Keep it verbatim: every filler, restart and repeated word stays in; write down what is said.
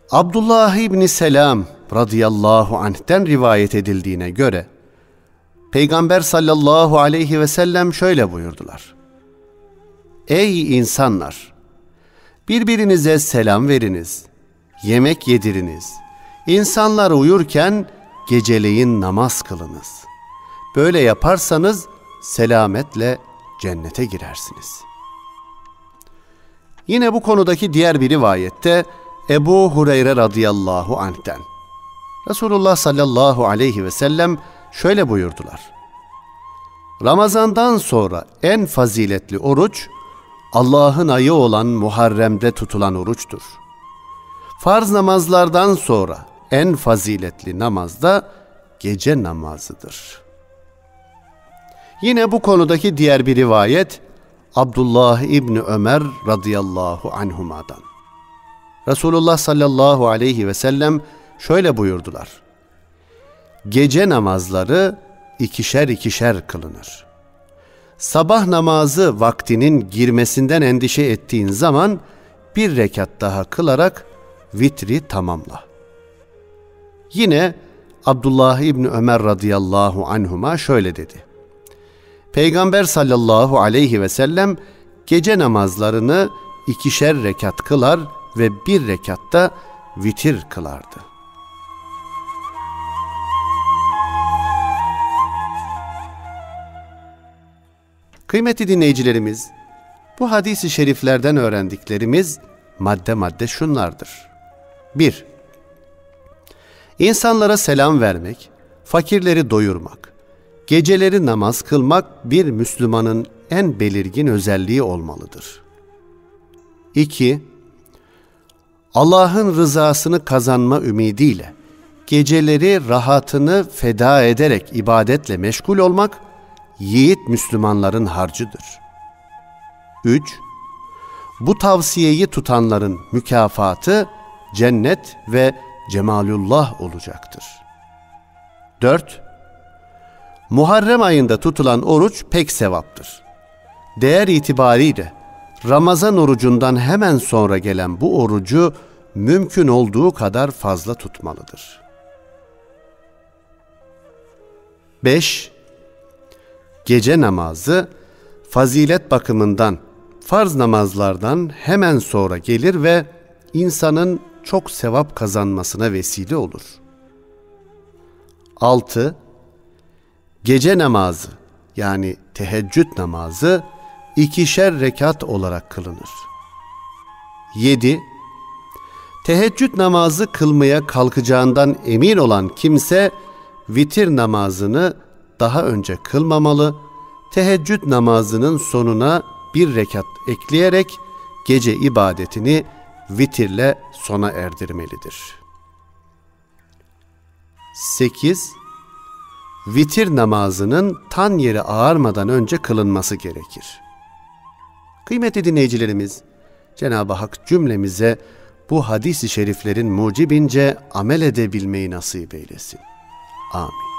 Abdullah İbni Selam radıyallahu anh'ten rivayet edildiğine göre Peygamber sallallahu aleyhi ve sellem şöyle buyurdular: Ey insanlar! Birbirinize selam veriniz, yemek yediriniz, insanlar uyurken geceleyin namaz kılınız. Böyle yaparsanız selametle cennete girersiniz. Yine bu konudaki diğer bir rivayette Ebu Hureyre radıyallahu anh'ten Resulullah sallallahu aleyhi ve sellem şöyle buyurdular: Ramazandan sonra en faziletli oruç Allah'ın ayı olan Muharrem'de tutulan oruçtur. Farz namazlardan sonra en faziletli namaz da gece namazıdır. Yine bu konudaki diğer bir rivayet Abdullah İbni Ömer radıyallahu anhuma'dan. Resulullah sallallahu aleyhi ve sellem şöyle buyurdular: Gece namazları ikişer ikişer kılınır. Sabah namazı vaktinin girmesinden endişe ettiğin zaman bir rekat daha kılarak vitri tamamla. Yine Abdullah İbni Ömer radıyallahu anhuma şöyle dedi: Peygamber sallallahu aleyhi ve sellem gece namazlarını ikişer rekat kılar ve bir rekatta vitir kılardı. Kıymetli dinleyicilerimiz, bu hadis-i şeriflerden öğrendiklerimiz madde madde şunlardır. bir İnsanlara selam vermek, fakirleri doyurmak, geceleri namaz kılmak bir Müslümanın en belirgin özelliği olmalıdır. iki Allah'ın rızasını kazanma ümidiyle geceleri rahatını feda ederek ibadetle meşgul olmak, yiğit Müslümanların harcıdır. üç Bu tavsiyeyi tutanların mükafatı cennet ve cemalullah olacaktır. dört Muharrem ayında tutulan oruç pek sevaptır. Değer itibariyle Ramazan orucundan hemen sonra gelen bu orucu mümkün olduğu kadar fazla tutmalıdır. beş Gece namazı fazilet bakımından farz namazlardan hemen sonra gelir ve insanın çok sevap kazanmasına vesile olur. altı Gece namazı yani teheccüd namazı ikişer rekat olarak kılınır. yedi Teheccüd namazı kılmaya kalkacağından emin olan kimse vitir namazını daha önce kılmamalı, teheccüd namazının sonuna bir rekat ekleyerek gece ibadetini vitirle sona erdirmelidir. sekiz Vitir namazının tan yeri ağarmadan önce kılınması gerekir. Kıymetli dinleyicilerimiz, Cenab-ı Hak cümlemize bu hadis-i şeriflerin mucibince amel edebilmeyi nasip eylesin. Amin.